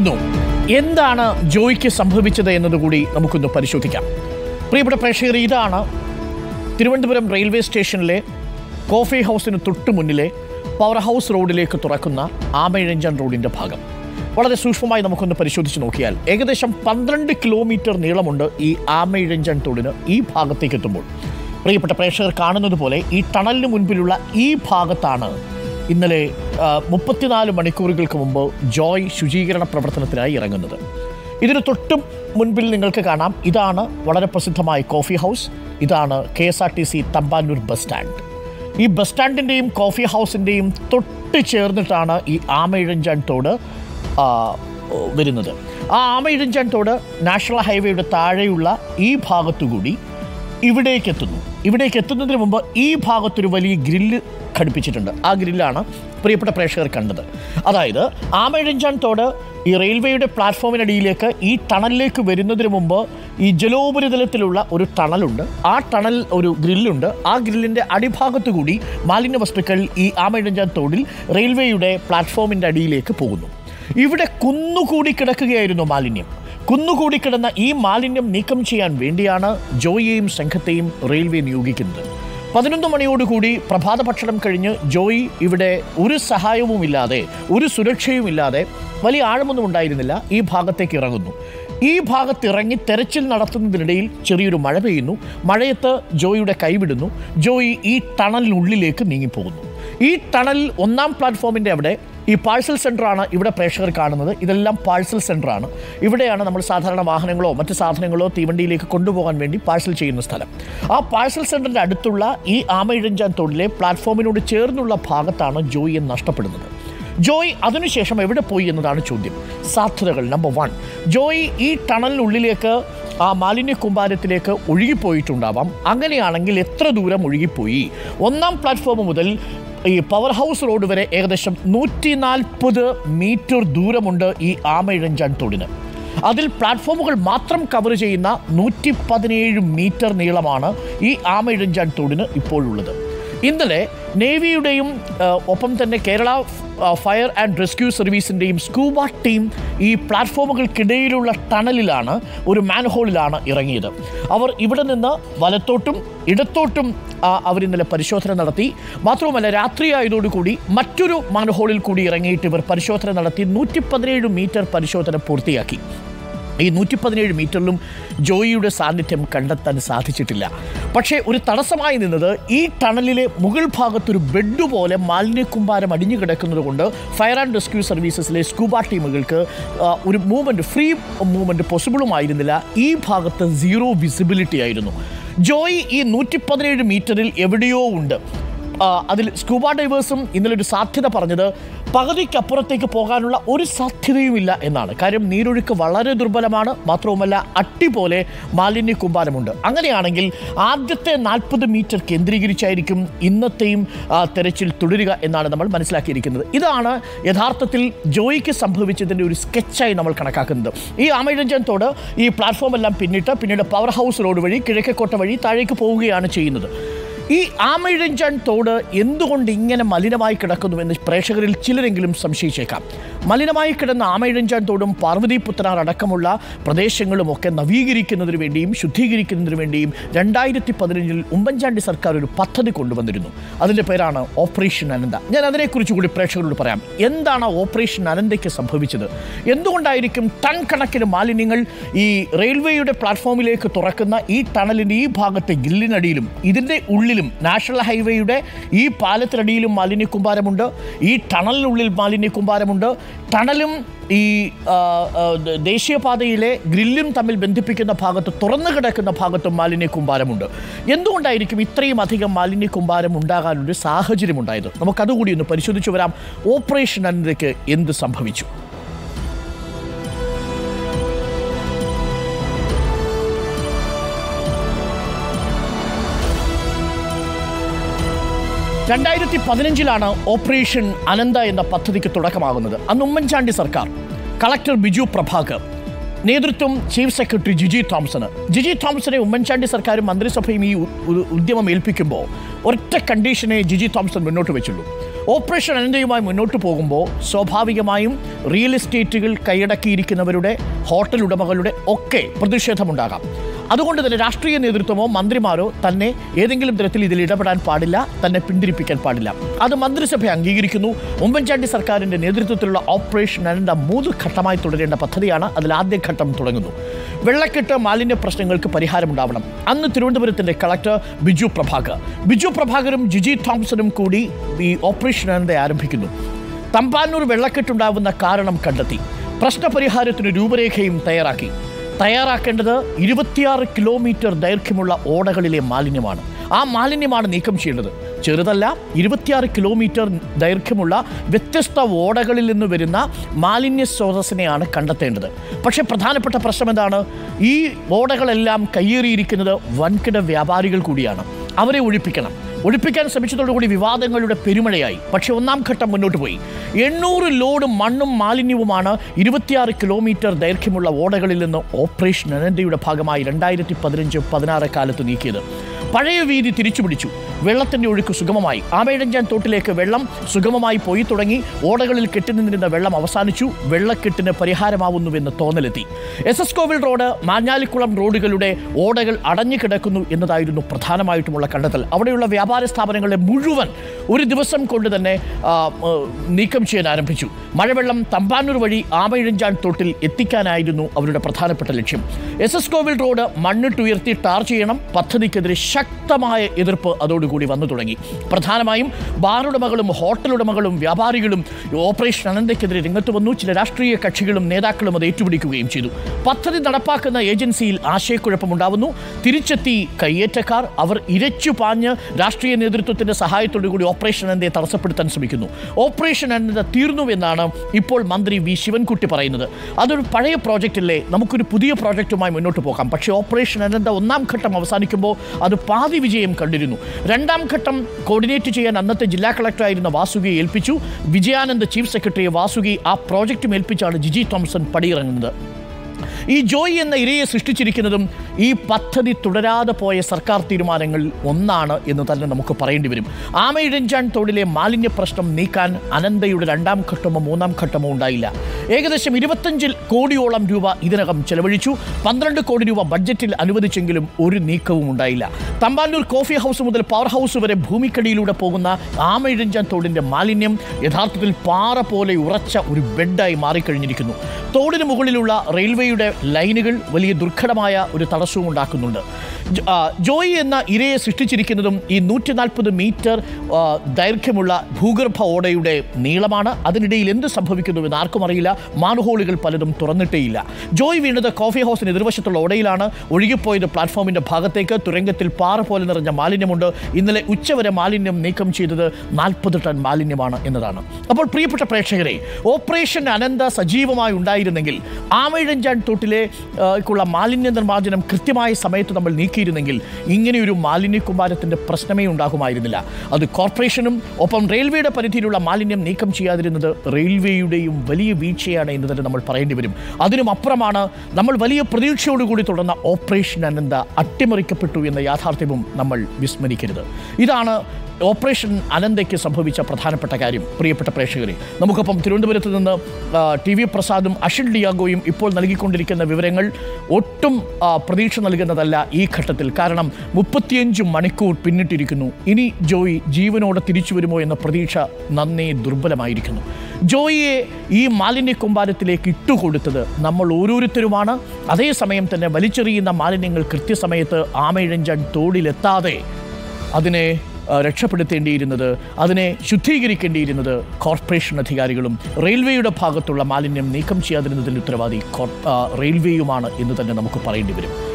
തുടരുന്നു. എന്താണ് ജോയിക്ക് സംഭവിച്ചത് എന്നതുകൂടി നമുക്കൊന്ന് പരിശോധിക്കാം. പ്രിയപ്പെട്ട പ്രേക്ഷകർ, ഇതാണ് തിരുവനന്തപുരം റെയിൽവേ സ്റ്റേഷനിലെ കോഫി ഹൗസിന് തൊട്ട് മുന്നിലെ പവർ ഹൗസ് റോഡിലേക്ക് തുറക്കുന്ന ആമയിഴഞ്ചാൻ റോഡിൻ്റെ ഭാഗം. വളരെ സൂക്ഷ്മമായി നമുക്കൊന്ന് പരിശോധിച്ച് നോക്കിയാൽ ഏകദേശം 12 കിലോമീറ്റർ നീളമുണ്ട് ഈ ആമയിഴഞ്ചാൻ തോടിന്. ഈ ഭാഗത്തേക്ക് എത്തുമ്പോൾ പ്രിയപ്പെട്ട പ്രേക്ഷകർ കാണുന്നത് പോലെ ഈ ടണലിന് മുൻപിലുള്ള ഈ ഭാഗത്താണ് ഇന്നലെ 34 മണിക്കൂറുകൾക്ക് മുമ്പ് ജോയ് ശുചീകരണ പ്രവർത്തനത്തിനായി ഇറങ്ങുന്നത്. ഇതിന് തൊട്ടും മുൻപിൽ നിങ്ങൾക്ക് കാണാം, ഇതാണ് വളരെ പ്രസിദ്ധമായ കോഫി ഹൗസ്. ഇതാണ് KSRTC തമ്പാനൂർ ബസ് സ്റ്റാൻഡ്. ഈ ബസ് സ്റ്റാൻഡിൻ്റെയും കോഫി ഹൗസിൻ്റെയും തൊട്ട് ചേർന്നിട്ടാണ് ഈ ആമയിഴഞ്ചാൻ തോട് വരുന്നത്. ആ ആമയിഴഞ്ചാൻ തോട് നാഷണൽ ഹൈവേയുടെ താഴെയുള്ള ഈ ഭാഗത്തുകൂടി ഇവിടേക്ക് എത്തുന്നു. ഇവിടേക്ക് എത്തുന്നതിന് മുമ്പ് ഈ ഭാഗത്തൊരു വലിയ ഗ്രില്ല് ഘടിപ്പിച്ചിട്ടുണ്ട്. ആ ഗ്രില്ലാണ് പ്രിയപ്പെട്ട പ്രേക്ഷകർ കണ്ടത്. അതായത് ആമയിഴഞ്ചാൻ തോട് ഈ റെയിൽവേയുടെ പ്ലാറ്റ്ഫോമിനടിയിലേക്ക് ഈ ടണലിലേക്ക് വരുന്നതിന് മുമ്പ് ഈ ജലോപരിതലത്തിലുള്ള ഒരു ടണലുണ്ട്. ആ ടണൽ ഒരു ഗ്രില്ലുണ്ട്. ആ ഗ്രില്ലിൻ്റെ അടിഭാഗത്തു കൂടി മാലിന്യ വസ്തുക്കൾ ഈ ആമയിഴഞ്ചാൻ തോടിൽ റെയിൽവേയുടെ പ്ലാറ്റ്ഫോമിൻ്റെ അടിയിലേക്ക് പോകുന്നു. ഇവിടെ കുന്നുകൂടി കിടക്കുകയായിരുന്നു മാലിന്യം. കുന്നുകൂടി കിടന്ന ഈ മാലിന്യം നീക്കം ചെയ്യാൻ വേണ്ടിയാണ് ജോയിയെയും സംഘത്തെയും റെയിൽവേ നിയോഗിക്കുന്നത്. 11 മണിയോടുകൂടി പ്രഭാത ഭക്ഷണം കഴിഞ്ഞ് ജോയി ഇവിടെ ഒരു സഹായവുമില്ലാതെ, ഒരു സുരക്ഷയുമില്ലാതെ, വലിയ ആഴമൊന്നും ഉണ്ടായിരുന്നില്ല, ഈ ഭാഗത്തേക്ക് ഇറങ്ങുന്നു. ഈ ഭാഗത്തിറങ്ങി തെരച്ചിൽ നടത്തുന്നതിനിടയിൽ ചെറിയൊരു മഴ പെയ്യുന്നു. മഴയത്ത് ജോയിയുടെ കൈവിടുന്നു. ജോയി ഈ ടണലിനുള്ളിലേക്ക് നീങ്ങിപ്പോകുന്നു. ഈ ടണൽ 1ാം പ്ലാറ്റ്ഫോമിൻ്റെ അവിടെ ഈ പാഴ്സൽ സെൻ്ററാണ് ഇവിടെ പ്രേക്ഷകർ കാണുന്നത്. ഇതെല്ലാം പാഴ്സൽ സെൻ്ററാണ്. ഇവിടെയാണ് നമ്മൾ സാധാരണ വാഹനങ്ങളോ മറ്റ് സാധനങ്ങളോ തീവണ്ടിയിലേക്ക് കൊണ്ടുപോകാൻ വേണ്ടി പാഴ്സൽ ചെയ്യുന്ന സ്ഥലം. ആ പാഴ്സൽ സെൻ്ററിൻ്റെ അടുത്തുള്ള ഈ ആമയിഴഞ്ചാൻ തോടിലെ പ്ലാറ്റ്ഫോമിനോട് ചേർന്നുള്ള ഭാഗത്താണ് ജോയിയെ നഷ്ടപ്പെടുന്നത്. ജോയ് അതിനുശേഷം എവിടെ പോയി എന്നതാണ് ചോദ്യം. സാധ്യതകൾ. നമ്പർ 1, ജോയ് ഈ ടണലിനുള്ളിലേക്ക് ആ മാലിന്യ കൂമ്പാരത്തിലേക്ക് ഒഴുകിപ്പോയിട്ടുണ്ടാവാം. അങ്ങനെയാണെങ്കിൽ എത്ര ദൂരം ഒഴുകിപ്പോയി? 1ാം പ്ലാറ്റ്ഫോം മുതൽ ഈ പവർ ഹൗസ് റോഡ് വരെ ഏകദേശം 140 മീറ്റർ ദൂരമുണ്ട് ഈ ആമയിഴഞ്ചാൻ തോടിന്. അതിൽ പ്ലാറ്റ്ഫോമുകൾ മാത്രം കവർ ചെയ്യുന്ന 117 മീറ്റർ നീളമാണ് ഈ ആമയിഴഞ്ചാൻ തോടിന് ഇപ്പോഴുള്ളത്. ഇന്നലെ നേവിയുടെയും ഒപ്പം തന്നെ കേരള ഫയർ ആൻഡ് റെസ്ക്യൂ സർവീസിൻ്റെയും സ്കൂബ ടീം ഈ പ്ലാറ്റ്ഫോമുകൾക്കിടയിലുള്ള ടണലിലാണ്, ഒരു മാൻഹോളിലാണ് ഇറങ്ങിയത്. അവർ ഇവിടെ നിന്ന് വലത്തോട്ടും ഇടത്തോട്ടും അവരിന്നലെ പരിശോധന നടത്തി. മാത്രവുമല്ല, രാത്രിയായതോടുകൂടി മറ്റൊരു മാൻഹോളിൽ കൂടി ഇറങ്ങിയിട്ട് ഇവർ പരിശോധന നടത്തി 117 മീറ്റർ പരിശോധന പൂർത്തിയാക്കി. ഈ 117 മീറ്ററിലും ജോയിയുടെ സാന്നിധ്യം കണ്ടെത്താൻ സാധിച്ചിട്ടില്ല. പക്ഷേ ഒരു തടസ്സമായി നിന്നത് ഈ ടണലിലെ മുകൾ ഭാഗത്തൊരു ബെഡ് പോലെ മാലിന്യക്കൂമ്പാരം അടിഞ്ഞു കിടക്കുന്നത് കൊണ്ട് ഫയർ ആൻഡ് റെസ്ക്യൂ സർവീസസിലെ സ്കൂബ ടീമുകൾക്ക് ഒരു മൂവ്മെൻറ്റ്, ഫ്രീ മൂവ്മെൻറ്റ് പോസിബിളുമായിരുന്നില്ല. ഈ ഭാഗത്ത് 0 വിസിബിലിറ്റി ആയിരുന്നു. ജോയി ഈ 117 മീറ്ററിൽ എവിടെയോ ഉണ്ട്. അതിൽ സ്കൂബ ഡൈവേഴ്സും ഇന്നലെ ഒരു സാധ്യത പറഞ്ഞത് പകുതിക്കപ്പുറത്തേക്ക് പോകാനുള്ള ഒരു സാധ്യതയുമില്ല എന്നാണ്. കാര്യം നീരൊഴുക്ക് വളരെ ദുർബലമാണ്. മാത്രവുമല്ല, അട്ടി പോലെ മാലിന്യ കൂമ്പാരമുണ്ട്. അങ്ങനെയാണെങ്കിൽ ആദ്യത്തെ 40 മീറ്റർ കേന്ദ്രീകരിച്ചായിരിക്കും ഇന്നത്തെയും തെരച്ചിൽ തുടരുക എന്നാണ് നമ്മൾ മനസ്സിലാക്കിയിരിക്കുന്നത്. ഇതാണ് യഥാർത്ഥത്തിൽ ജോയിക്ക് സംഭവിച്ചതിൻ്റെ ഒരു സ്കെച്ചായി നമ്മൾ കണക്കാക്കുന്നത്. ഈ ആമയിഴഞ്ചാൻ തോട് ഈ പ്ലാറ്റ്ഫോം എല്ലാം പിന്നീട് പവർ ഹൗസ് റോഡ് വഴി കിഴക്കേക്കോട്ട വഴി താഴേക്ക് പോവുകയാണ് ചെയ്യുന്നത്. ഈ ആമയിഴഞ്ചാൻ തോട് എന്തുകൊണ്ട് ഇങ്ങനെ മലിനമായി കിടക്കുന്നുവെന്ന് പ്രേക്ഷകരിൽ ചിലരെങ്കിലും സംശയിച്ചേക്കാം. മലിനമായി കിടന്ന ആമയിഴഞ്ചാൻ തോടും പാർവതിപുത്തനാർ അടക്കമുള്ള പ്രദേശങ്ങളുമൊക്കെ നവീകരിക്കുന്നതിന് വേണ്ടിയും ശുദ്ധീകരിക്കുന്നതിന് വേണ്ടിയും 2015 ഉമ്മൻചാണ്ടി സർക്കാർ ഒരു പദ്ധതി കൊണ്ടുവന്നിരുന്നു. അതിൻ്റെ പേരാണ് ഓപ്പറേഷൻ അനന്ത. ഞാൻ അതിനെക്കുറിച്ച് കൂടി പ്രേക്ഷകരോട് പറയാം. എന്താണ് ഓപ്പറേഷൻ അനന്തയ്ക്ക് സംഭവിച്ചത്? എന്തുകൊണ്ടായിരിക്കും ടൺ കണക്കിന് മാലിന്യങ്ങൾ ഈ റെയിൽവേയുടെ പ്ലാറ്റ്ഫോമിലേക്ക് തുറക്കുന്ന ഈ ടണലിൻ്റെ ഈ ഭാഗത്തെ ഗ്രില്ലിനടിയിലും ഇതിൻ്റെ ഉള്ളിലും നാഷണൽ ഹൈവേയുടെ ഈ പാലത്തിനടിയിലും മാലിന്യ കൂമ്പാരമുണ്ട്, ഈ ടണലിനുള്ളിൽ മാലിന്യ കൂമ്പാരമുണ്ട്, ടണലും ഈ ദേശീയപാതയിലെ ഗ്രില്ലും തമ്മിൽ ബന്ധിപ്പിക്കുന്ന ഭാഗത്ത്, തുറന്നു കിടക്കുന്ന ഭാഗത്തും മാലിന്യ കൂമ്പാരമുണ്ട്. എന്തുകൊണ്ടായിരിക്കും ഇത്രയും അധികം മാലിന്യ കൂമ്പാരം ഉണ്ടാകാനൊരു സാഹചര്യമുണ്ടായത്? നമുക്കതുകൂടി ഒന്ന് പരിശോധിച്ചു വരാം. ഓപ്പറേഷൻ അനന്തയ്ക്ക് എന്ത് സംഭവിച്ചു? 2015 ഓപ്പറേഷൻ അനന്ത എന്ന പദ്ധതിക്ക് തുടക്കമാകുന്നത്. അന്ന് ഉമ്മൻചാണ്ടി സർക്കാർ, കളക്ടർ ബിജു പ്രഭാകർ, നേതൃത്വം ചീഫ് സെക്രട്ടറി ജിജി തോംസനെ ഉമ്മൻചാണ്ടി സർക്കാരും മന്ത്രിസഭയും ഈ ഉദ്യമം ഏൽപ്പിക്കുമ്പോൾ ഒറ്റ കണ്ടീഷനെ ജിജി തോംസൺ മുന്നോട്ട് വെച്ചുള്ളൂ. ഓപ്പറേഷൻ അനന്തയുമായി മുന്നോട്ട് പോകുമ്പോൾ സ്വാഭാവികമായും റിയൽ എസ്റ്റേറ്റുകൾ കൈയടക്കിയിരിക്കുന്നവരുടെ ഹോട്ടൽ ഉടമകളുടെ ഒക്കെ പ്രതിഷേധമുണ്ടാകാം. അതുകൊണ്ട് തന്നെ രാഷ്ട്രീയ നേതൃത്വമോ മന്ത്രിമാരോ തന്നെ ഏതെങ്കിലും തരത്തിൽ ഇതിൽ ഇടപെടാൻ പാടില്ല, തന്നെ പിന്തിരിപ്പിക്കാൻ പാടില്ല. അത് മന്ത്രിസഭ അംഗീകരിക്കുന്നു. ഉമ്മൻചാണ്ടി സർക്കാരിൻ്റെ നേതൃത്വത്തിലുള്ള ഓപ്പറേഷൻ അനന്ത 3 ഘട്ടമായി തുടരേണ്ട പദ്ധതിയാണ്. അതിൽ ആദ്യ ഘട്ടം തുടങ്ങുന്നു. വെള്ളക്കെട്ട് മാലിന്യ പ്രശ്നങ്ങൾക്ക് പരിഹാരമുണ്ടാവണം. അന്ന് തിരുവനന്തപുരത്തിൻ്റെ കളക്ടർ ബിജു പ്രഭാകറും ജിജി തോംസണും കൂടി ഈ ഓപ്പറേഷൻ അനന്ത ആരംഭിക്കുന്നു. തമ്പാനൂർ വെള്ളക്കെട്ടുണ്ടാവുന്ന കാരണം കണ്ടെത്തി. പ്രശ്നപരിഹാരത്തിന് രൂപരേഖയും തയ്യാറാക്കേണ്ടത് 26 കിലോമീറ്റർ ദൈർഘ്യമുള്ള ഓടകളിലെ മാലിന്യമാണ്. ആ മാലിന്യമാണ് നീക്കം ചെയ്യേണ്ടത്. ചെറുതല്ല, 26 കിലോമീറ്റർ ദൈർഘ്യമുള്ള വ്യത്യസ്ത ഓടകളിൽ നിന്ന് വരുന്ന മാലിന്യ സ്രോതസ്സിനെയാണ് കണ്ടെത്തേണ്ടത്. പക്ഷേ പ്രധാനപ്പെട്ട പ്രശ്നം എന്താണ്? ഈ ഓടകളെല്ലാം കയ്യേറിയിരിക്കുന്നത് വൻകിട വ്യാപാരികൾ കൂടിയാണ്. അവരെ ഒഴിപ്പിക്കാൻ ശ്രമിച്ചതോടുകൂടി വിവാദങ്ങളുടെ പെരുമഴയായി. പക്ഷേ 1ാം ഘട്ടം മുന്നോട്ട് പോയി. 800 ലോഡ് മണ്ണും മാലിന്യവുമാണ് 26 കിലോമീറ്റർ ദൈർഘ്യമുള്ള ഓടകളിൽ നിന്ന് ഓപ്പറേഷൻ അനന്തയുടെ ഭാഗമായി 2015-16 കാലത്ത് നീക്കിയത്. പഴയ വീതി തിരിച്ചുപിടിച്ചു. വെള്ളത്തിൻ്റെ ഒഴുക്ക് സുഗമമായി. ആമയിഴഞ്ചാൻ തോട്ടിലേക്ക് വെള്ളം സുഗമമായി പോയി തുടങ്ങി. ഓടകളിൽ കെട്ടിനിന്നിരുന്ന വെള്ളം അവസാനിച്ചു. വെള്ളക്കെട്ടിന് പരിഹാരമാവുന്നുവെന്ന് തോന്നലെത്തി. SS കോവിൽ റോഡ്, മാഞ്ഞാലിക്കുളം റോഡുകളുടെ ഓടകൾ അടഞ്ഞു കിടക്കുന്നു എന്നതായിരുന്നു പ്രധാനമായിട്ടുമുള്ള കണ്ടെത്തൽ. അവിടെയുള്ള വ്യാപാര സ്ഥാപനങ്ങളെ മുഴുവൻ ഒരു ദിവസം കൊണ്ട് തന്നെ നീക്കം ചെയ്യാൻ ആരംഭിച്ചു. മഴവെള്ളം തമ്പാനൂർ വഴി ആമയിഴഞ്ചാൻ തോട്ടിൽ എത്തിക്കാനായിരുന്നു അവരുടെ പ്രധാനപ്പെട്ട ലക്ഷ്യം. SS കോവിൽ റോഡ് മണ്ണിട്ടുയർത്തി ടാർ ചെയ്യണം. പദ്ധതിക്കെതിരെ ശക്തമായ എതിർപ്പ് അതോടുകൂടി വന്നു തുടങ്ങി. പ്രധാനമായും ബാറുടമകളും ഹോട്ടലുടമകളും വ്യാപാരികളും ഓപ്പറേഷൻ അനന്തയ്ക്കെതിരെ രംഗത്ത് വന്നു. ചില രാഷ്ട്രീയ കക്ഷികളും നേതാക്കളും അത് ഏറ്റുപിടിക്കുകയും ചെയ്തു. പദ്ധതി നടപ്പാക്കുന്ന ഏജൻസിയിൽ ആശയക്കുഴപ്പമുണ്ടാവുന്നു. തിരിച്ചെത്തി കയ്യേറ്റക്കാർ. അവർ ഇരച്ചു പാഞ്ഞ് രാഷ്ട്രീയ നേതൃത്വത്തിൻ്റെ സഹായത്തോടു കൂടി ഓപ്പറേഷൻ അനന്തയെ തടസ്സപ്പെടുത്താൻ ശ്രമിക്കുന്നു. ഓപ്പറേഷൻ അനന്ത തീർന്നുവെന്നാണ് ഇപ്പോൾ മന്ത്രി വി ശിവൻകുട്ടി പറയുന്നത്. അതൊരു പഴയ പ്രോജക്റ്റല്ലേ, നമുക്കൊരു പുതിയ പ്രോജക്റ്റുമായി മുന്നോട്ട് പോകാം. പക്ഷേ ഓപ്പറേഷൻ അനന്ത 1ാം ഘട്ടം അവസാനിക്കുമ്പോൾ അത് പാതി വിജയം കണ്ടിരുന്നു. 2ാം ഘട്ടം കോർഡിനേറ്റ് ചെയ്യാൻ അന്നത്തെ ജില്ലാ കളക്ടറായിരുന്ന വാസുകിയെ ഏൽപ്പിച്ചു. വിജയാനന്ദ് ചീഫ് സെക്രട്ടറിയെ വാസുകി ആ പ്രോജക്റ്റും ഏൽപ്പിച്ചാണ് ജിജി തോംസൺ പടിയിറങ്ങുന്നത്. ഈ ജോയി എന്ന ഇരയെ സൃഷ്ടിച്ചിരിക്കുന്നതും ഈ പദ്ധതി തുടരാതെ പോയ സർക്കാർ തീരുമാനങ്ങൾ ഒന്നാണ് എന്ന് തന്നെ നമുക്ക് പറയേണ്ടി വരും. ആമയിഴഞ്ചാൻ തോടിലെ മാലിന്യ പ്രശ്നം നീക്കാൻ അനന്തയുടെ 2ാം ഘട്ടമോ 3ാം ഘട്ടമോ ഉണ്ടായില്ല. ഏകദേശം 25 കോടിയോളം രൂപ ഇതിനകം ചെലവഴിച്ചു. 12 കോടി രൂപ ബഡ്ജറ്റിൽ അനുവദിച്ചെങ്കിലും ഒരു നീക്കവും ഉണ്ടായില്ല. തമ്പാനൂർ കോഫി ഹൗസ് മുതൽ പവർ ഹൗസ് വരെ ഭൂമിക്കടിയിലൂടെ പോകുന്ന ആമയിഴഞ്ചാൻ തോടിൻ്റെ മാലിന്യം യഥാർത്ഥത്തിൽ പാറ പോലെ ഉറച്ച ഒരു ബെഡായി മാറിക്കഴിഞ്ഞിരിക്കുന്നു. തോടിന് മുകളിലുള്ള റെയിൽവേയുടെ ലൈനുകൾ വലിയ ദുർഘടമായ ഒരു തടസ്സവും ഉണ്ടാക്കുന്നുണ്ട്. ജോയി എന്ന ഇരയെ സൃഷ്ടിച്ചിരിക്കുന്നതും ഈ 140 മീറ്റർ ദൈർഘ്യമുള്ള ഭൂഗർഭ ഓടയുടെ നീളമാണ്. അതിനിടയിൽ എന്ത് സംഭവിക്കുന്നുവെന്ന് ആർക്കും അറിയില്ല. മാൻഹോളുകൾ പലതും തുറന്നിട്ടേയില്ല. ജോയി വീണത് കോഫി ഹൗസിന് എതിർവശത്തുള്ള ഓടയിലാണ്. ഒഴുകിപ്പോയത് പ്ലാറ്റ്ഫോമിൻ്റെ ഭാഗത്തേക്ക്. തുരങ്കത്തിൽ പാറ പോലെ നിറഞ്ഞ മാലിന്യമുണ്ട്. ഇന്നലെ ഉച്ചവരെ മാലിന്യം നീക്കം ചെയ്തത് 40 ടൺ മാലിന്യമാണ് എന്നതാണ്. അപ്പോൾ പ്രിയപ്പെട്ട പ്രേക്ഷകരെ, ഓപ്പറേഷൻ അനന്ത സജീവമായി ഉണ്ടായിരുന്നെങ്കിൽ ആമയിഴഞ്ചാൻ തോട്ടിലേക്കുള്ള മാലിന്യ നിർമ്മാർജ്ജനം കൃത്യമായ സമയത്ത് നമ്മൾ നീക്കിയിരുന്നെങ്കിൽ ഇങ്ങനെയൊരു മാലിന്യ കുമ്പാരത്തിൻ്റെ പ്രശ്നമേ ഉണ്ടാകുമായിരുന്നില്ല. അത് കോർപ്പറേഷനും ഒപ്പം റെയിൽവേയുടെ പരിധിയിലുള്ള മാലിന്യം നീക്കം ചെയ്യാതിരുന്നത് റെയിൽവേയുടെയും വലിയ വീഴ്ചയാണ് എന്ന് തന്നെ നമ്മൾ പറയേണ്ടി വരും. അതിനും അപ്പുറമാണ് നമ്മൾ വലിയ പ്രതീക്ഷയോടുകൂടി തുടർന്ന ഓപ്പറേഷൻ അനന്ത അട്ടിമറിക്കപ്പെട്ടു എന്ന യാഥാർത്ഥ്യവും നമ്മൾ വിസ്മരിക്കരുത്. ഇതാണ് ഓപ്പറേഷൻ അനന്തയ്ക്ക് സംഭവിച്ച പ്രധാനപ്പെട്ട കാര്യം. പ്രിയപ്പെട്ട പ്രേക്ഷകരെ, നമുക്കൊപ്പം തിരുവനന്തപുരത്ത് നിന്ന് TV പ്രസാദും അഷിൽ ഡിയാഗോയും ഇപ്പോൾ നൽകിക്കൊണ്ടിരിക്കുന്ന വിവരങ്ങൾ ഒട്ടും പ്രതീക്ഷ നൽകുന്നതല്ല ഈ ഘട്ടത്തിൽ. കാരണം 35 മണിക്കൂർ പിന്നിട്ടിരിക്കുന്നു. ഇനി ജോയി ജീവനോടെ തിരിച്ചു വരുമോ എന്ന പ്രതീക്ഷ നന്നേ ദുർബലമായിരിക്കുന്നു. ജോയിയെ ഈ മാലിന്യ കുമ്പാരത്തിലേക്ക് ഇട്ടുകൊടുത്തത് നമ്മൾ ഓരോരുത്തരുമാണ്. അതേസമയം തന്നെ വലിച്ചെറിയുന്ന മാലിന്യങ്ങൾ കൃത്യസമയത്ത് ആമയിഴഞ്ചാൻ തോടിലെത്താതെ അതിനെ രക്ഷപ്പെടുത്തേണ്ടിയിരുന്നത്, അതിനെ ശുദ്ധീകരിക്കേണ്ടിയിരുന്നത് കോർപ്പറേഷൻ അധികാരികളും റെയിൽവേയുടെ ഭാഗത്തുള്ള മാലിന്യം നീക്കം ചെയ്യാതിരുന്നതിൻ്റെ ഉത്തരവാദി റെയിൽവേയുമാണ് എന്ന് തന്നെ നമുക്ക് പറയേണ്ടി വരും.